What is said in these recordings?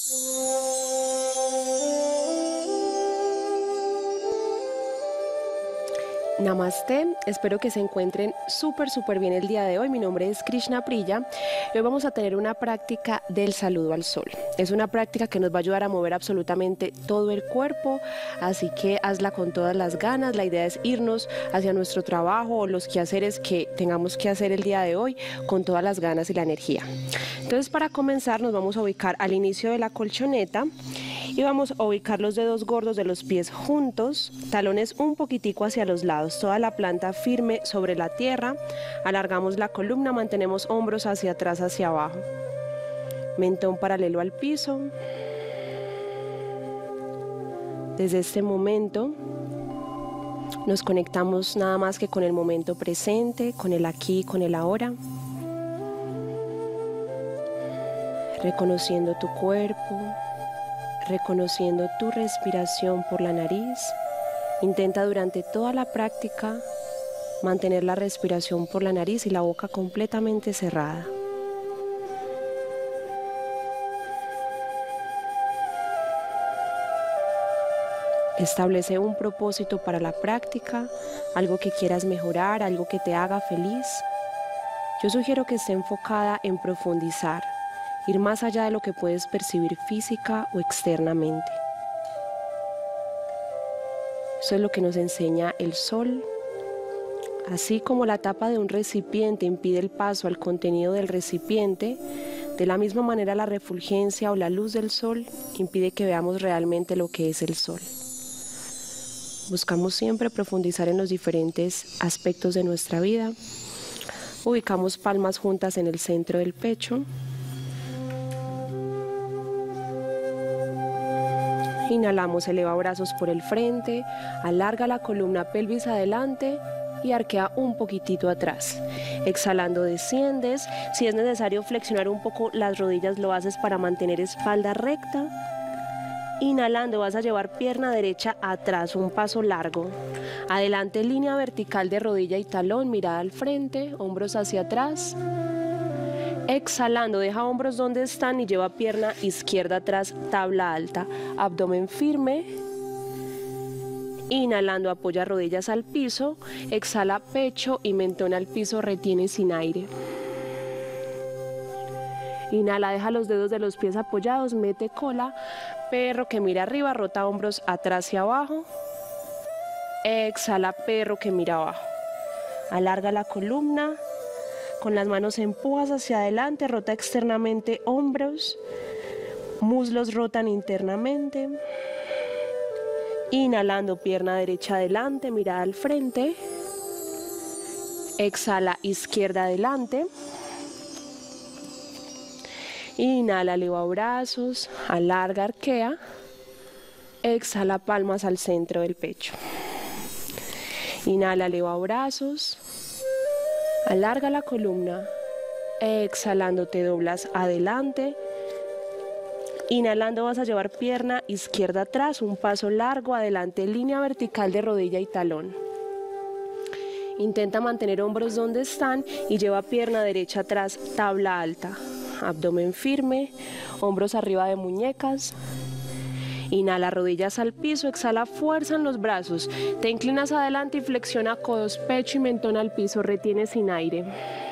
Namaste, espero que se encuentren súper bien el día de hoy. Mi nombre es Krishna Priya y hoy vamos a tener una práctica del saludo al sol. Es una práctica que nos va a ayudar a mover absolutamente todo el cuerpo, así que hazla con todas las ganas. La idea es irnos hacia nuestro trabajo o los quehaceres que tengamos que hacer el día de hoy con todas las ganas y la energía. Entonces, para comenzar nos vamos a ubicar al inicio de la colchoneta y vamos a ubicar los dedos gordos de los pies juntos, talones un poquitico hacia los lados, toda la planta firme sobre la tierra. Alargamos la columna, mantenemos hombros hacia atrás, hacia abajo. Mentón paralelo al piso. Desde este momento nos conectamos nada más que con el momento presente, con el aquí, con el ahora. Reconociendo tu cuerpo. Reconociendo tu respiración por la nariz. Intenta durante toda la práctica mantener la respiración por la nariz y la boca completamente cerrada. Establece un propósito para la práctica, algo que quieras mejorar, algo que te haga feliz. Yo sugiero que esté enfocada en profundizar, ir más allá de lo que puedes percibir física o externamente. Eso es lo que nos enseña el sol. Así como la tapa de un recipiente impide el paso al contenido del recipiente, de la misma manera la refulgencia o la luz del sol impide que veamos realmente lo que es el sol. Buscamos siempre profundizar en los diferentes aspectos de nuestra vida. Ubicamos palmas juntas en el centro del pecho. Inhalamos, eleva brazos por el frente, alarga la columna pelvis adelante y arquea un poquitito atrás. Exhalando desciendes, si es necesario flexionar un poco las rodillas lo haces para mantener espalda recta. Inhalando vas a llevar pierna derecha atrás, un paso largo. Adelante línea vertical de rodilla y talón, mirada al frente, hombros hacia atrás. Exhalando, deja hombros donde están y lleva pierna izquierda atrás, tabla alta, abdomen firme. Inhalando, apoya rodillas al piso, exhala pecho y mentón al piso, retiene sin aire. Inhala, deja los dedos de los pies apoyados, mete cola, perro que mira arriba, rota hombros atrás y abajo. Exhala, perro que mira abajo. Alarga la columna. Con las manos empujas hacia adelante, rota externamente hombros, muslos rotan internamente. Inhalando, pierna derecha adelante, mirada al frente. Exhala, izquierda adelante. Inhala, eleva brazos, alarga, arquea. Exhala, palmas al centro del pecho. Inhala, eleva brazos. Alarga la columna, exhalando te doblas adelante, inhalando vas a llevar pierna izquierda atrás, un paso largo adelante, línea vertical de rodilla y talón. Intenta mantener hombros donde están y lleva pierna derecha atrás, tabla alta, abdomen firme, hombros arriba de muñecas. Inhala, rodillas al piso, exhala, fuerza en los brazos. Te inclinas adelante y flexiona codos, pecho y mentón al piso, retiene sin aire.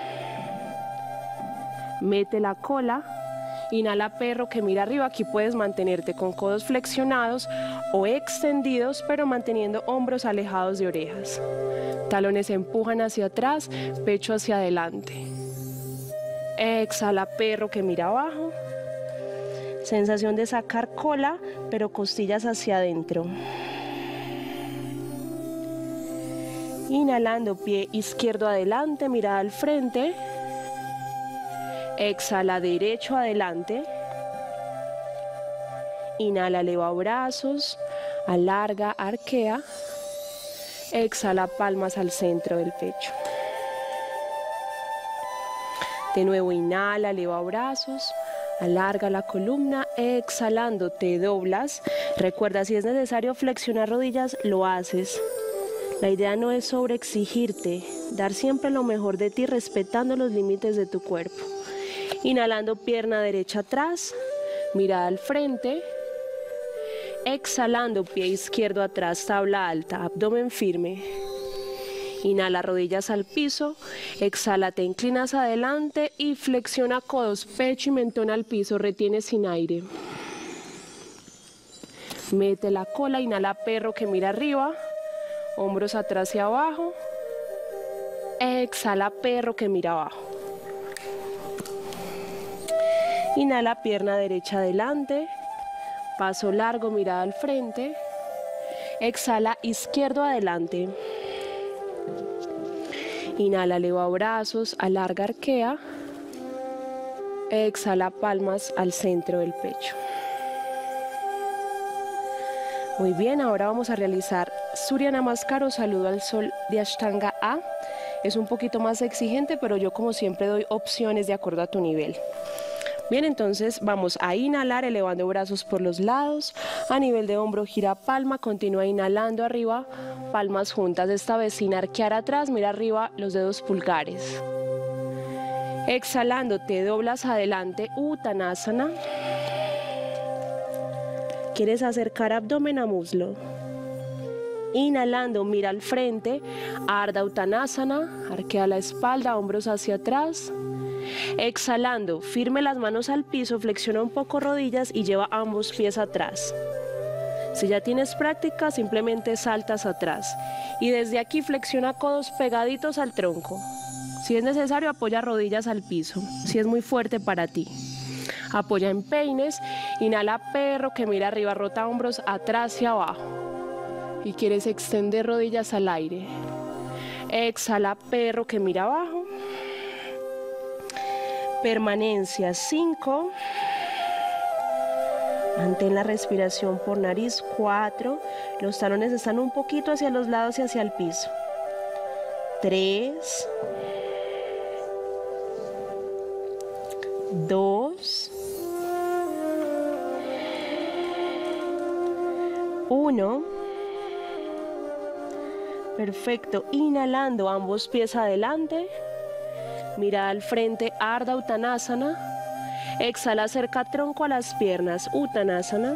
Mete la cola, inhala perro que mira arriba. Aquí puedes mantenerte con codos flexionados o extendidos, pero manteniendo hombros alejados de orejas. Talones empujan hacia atrás, pecho hacia adelante. Exhala perro que mira abajo. Sensación de sacar cola, pero costillas hacia adentro. Inhalando, pie izquierdo adelante, mirada al frente. Exhala, derecho adelante. Inhala, eleva brazos, alarga, arquea. Exhala, palmas al centro del pecho. De nuevo, inhala, eleva brazos. Alarga la columna, exhalando, te doblas. Recuerda, si es necesario flexionar rodillas, lo haces. La idea no es sobreexigirte, dar siempre lo mejor de ti respetando los límites de tu cuerpo. Inhalando, pierna derecha atrás, mirada al frente. Exhalando, pie izquierdo atrás, tabla alta, abdomen firme. Inhala, rodillas al piso. Exhala, te inclinas adelante y flexiona codos, pecho y mentón al piso. Retiene sin aire. Mete la cola, inhala, perro que mira arriba. Hombros atrás y abajo. Exhala, perro que mira abajo. Inhala, pierna derecha adelante. Paso largo, mirada al frente. Exhala, izquierdo adelante. Inhala, eleva brazos, alarga, arquea. Exhala, palmas al centro del pecho. Muy bien, ahora vamos a realizar Surya Namaskar o saludo al sol de Ashtanga A. Es un poquito más exigente, pero yo como siempre doy opciones de acuerdo a tu nivel. Bien, entonces vamos a inhalar elevando brazos por los lados, a nivel de hombro gira palma, continúa inhalando arriba, palmas juntas, esta vez sin arquear atrás, mira arriba los dedos pulgares. Exhalando, te doblas adelante, Uttanasana. ¿Quieres acercar abdomen a muslo? Inhalando, mira al frente, Ardha Uttanasana, arquea la espalda, hombros hacia atrás. Exhalando, firme las manos al piso, flexiona un poco rodillas y lleva ambos pies atrás. Si ya tienes práctica, simplemente saltas atrás. Y desde aquí flexiona codos pegaditos al tronco. Si es necesario, apoya rodillas al piso, si es muy fuerte para ti. Apoya en peines, inhala perro que mira arriba, rota hombros atrás y abajo. Y quieres extender rodillas al aire. Exhala perro que mira abajo. Permanencia 5. Mantén la respiración por nariz 4. Los talones están un poquito hacia los lados y hacia el piso. 3. 2. 1. Perfecto. Inhalando, ambos pies adelante. Mirada al frente, Ardha Uttanasana. Exhala, acerca tronco a las piernas, Uttanasana.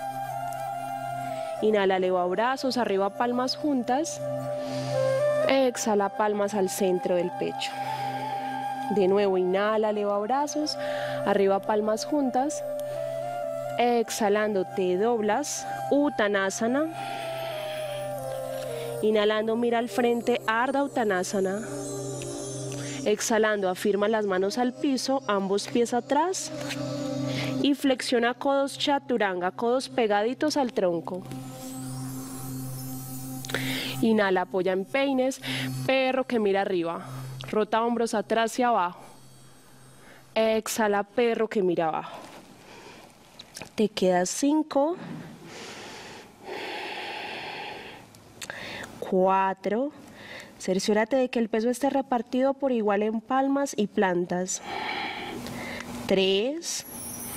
Inhala, eleva brazos, arriba palmas juntas. Exhala, palmas al centro del pecho. De nuevo, inhala, eleva brazos, arriba palmas juntas. Exhalando, te doblas, Uttanasana. Inhalando, mira al frente, Ardha Uttanasana. Exhalando, afirma las manos al piso, ambos pies atrás. Y flexiona codos chaturanga, codos pegaditos al tronco. Inhala, apoya en peines, perro que mira arriba. Rota hombros atrás y abajo. Exhala, perro que mira abajo. Te quedas 5. 4. Cerciórate de que el peso esté repartido por igual en palmas y plantas. 3.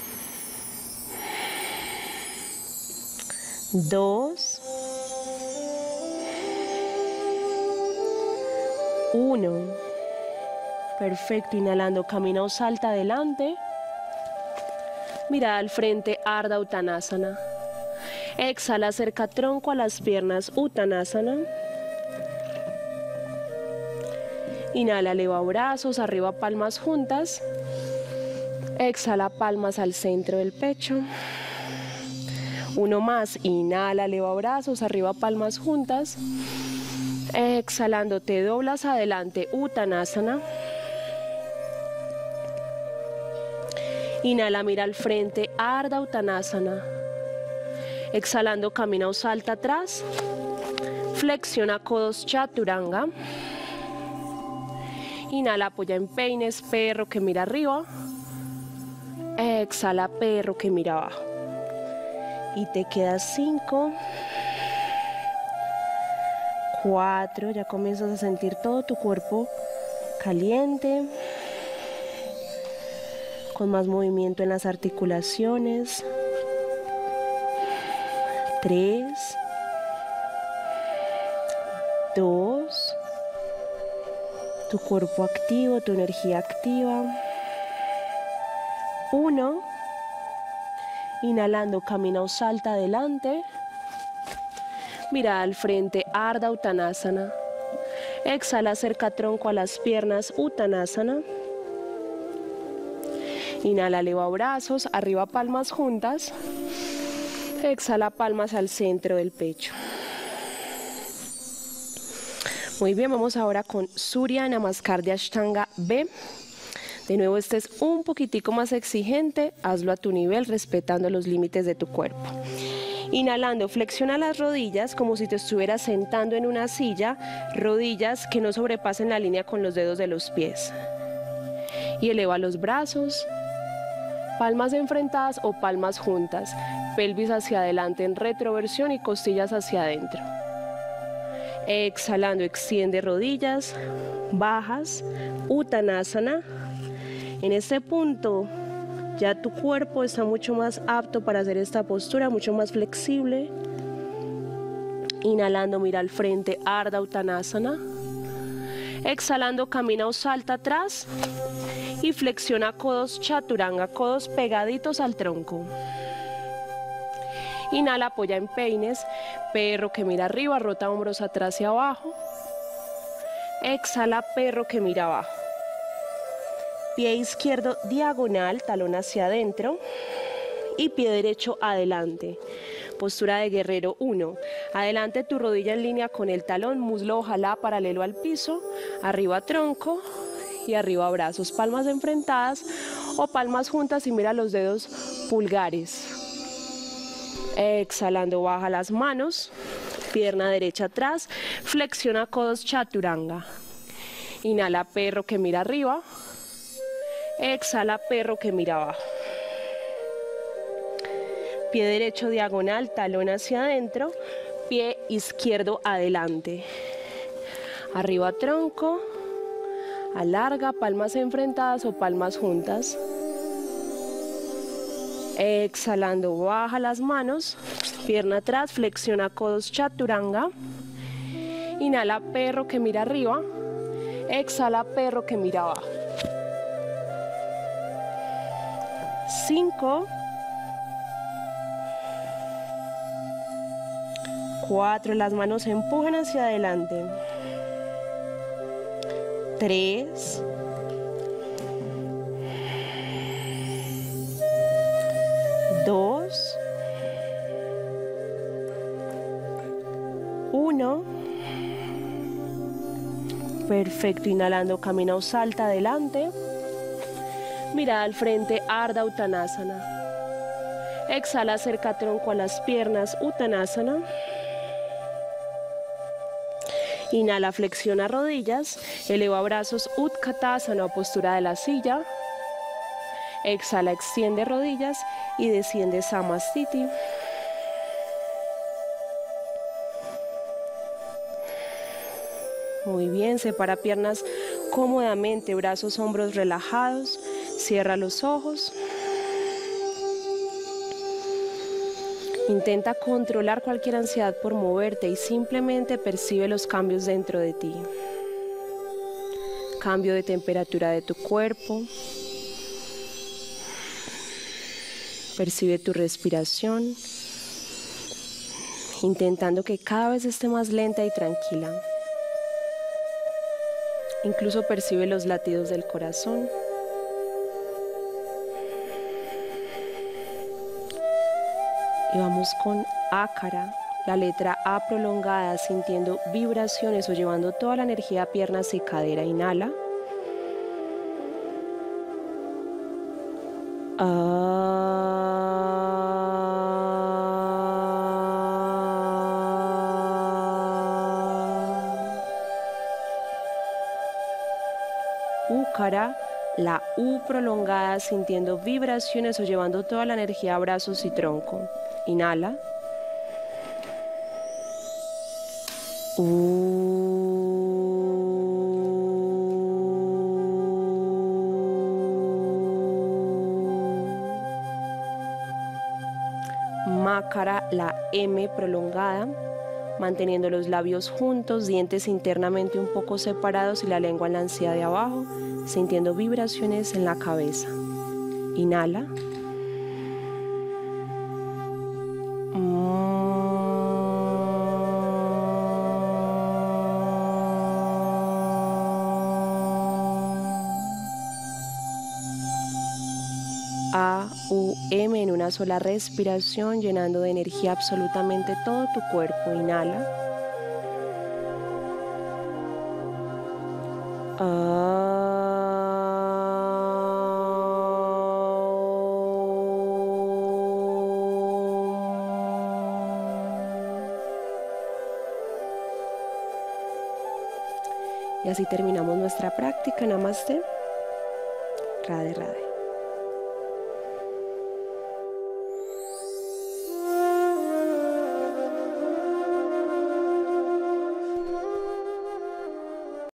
2. 1. Perfecto, inhalando, camina o salta adelante. Mirada al frente, Ardha Uttanasana. Exhala, acerca tronco a las piernas, Uttanasana. Inhala, eleva brazos, arriba palmas juntas. Exhala, palmas al centro del pecho. Uno más, inhala, eleva brazos, arriba palmas juntas. Exhalando, te doblas adelante, Uttanasana. Inhala, mira al frente, Ardha Uttanasana. Exhalando, camina o salta atrás. Flexiona codos chaturanga. Inhala, apoya en peines, perro que mira arriba. Exhala, perro que mira abajo. Y te quedas 5. 4. Ya comienzas a sentir todo tu cuerpo caliente. Con más movimiento en las articulaciones. 3. 2. Tu cuerpo activo, tu energía activa. 1. Inhalando, camina o salta adelante. Mirada al frente, Ardha Uttanasana. Exhala, acerca tronco a las piernas, Uttanasana. Inhala, eleva brazos, arriba palmas juntas. Exhala, palmas al centro del pecho. Muy bien, vamos ahora con Surya Namaskar de Ashtanga B. De nuevo, este es un poquitico más exigente, hazlo a tu nivel, respetando los límites de tu cuerpo. Inhalando, flexiona las rodillas como si te estuvieras sentando en una silla, rodillas que no sobrepasen la línea con los dedos de los pies. Y eleva los brazos, palmas enfrentadas o palmas juntas, pelvis hacia adelante en retroversión y costillas hacia adentro. Exhalando, extiende rodillas, bajas, Uttanasana. En este punto ya tu cuerpo está mucho más apto para hacer esta postura, mucho más flexible. Inhalando, mira al frente, Ardha Uttanasana. Exhalando, camina o salta atrás y flexiona codos Chaturanga, codos pegaditos al tronco. Inhala, apoya en peines, perro que mira arriba, rota hombros atrás y abajo. Exhala, perro que mira abajo. Pie izquierdo diagonal, talón hacia adentro y pie derecho adelante. Postura de guerrero 1. Adelante tu rodilla en línea con el talón, muslo ojalá paralelo al piso, arriba tronco y arriba brazos, palmas enfrentadas o palmas juntas y mira los dedos pulgares. Exhalando, baja las manos, pierna derecha atrás, flexiona codos Chaturanga. Inhala, perro que mira arriba. Exhala, perro que mira abajo. Pie derecho diagonal, talón hacia adentro, pie izquierdo adelante. Arriba tronco, alarga, palmas enfrentadas o palmas juntas. Exhalando, baja las manos, pierna atrás, flexiona codos Chaturanga. Inhala, perro que mira arriba. Exhala, perro que mira abajo. 5, 4, las manos se empujan hacia adelante. 3, 2, 1. Perfecto, inhalando, camina o salta adelante. Mirada al frente, Ardha Uttanasana. Exhala, acerca tronco a las piernas, Uttanasana. Inhala, flexiona rodillas, eleva brazos, Utkatasana, postura de la silla. Exhala, extiende rodillas y desciende Samastiti. Muy bien, separa piernas cómodamente, brazos, hombros relajados. Cierra los ojos. Intenta controlar cualquier ansiedad por moverte y simplemente percibe los cambios dentro de ti. Cambio de temperatura de tu cuerpo. Percibe tu respiración, intentando que cada vez esté más lenta y tranquila. Incluso percibe los latidos del corazón. Y vamos con Akara, la letra A prolongada, sintiendo vibraciones o llevando toda la energía a piernas y cadera. Inhala. Ukara, la U prolongada, sintiendo vibraciones o llevando toda la energía a brazos y tronco. Inhala. Makara, la M prolongada, manteniendo los labios juntos, dientes internamente un poco separados y la lengua en la encía de abajo, sintiendo vibraciones en la cabeza. Inhala. AUM en una sola respiración, llenando de energía absolutamente todo tu cuerpo. Inhala. Y así terminamos nuestra práctica. Namaste. Radhe, radhe.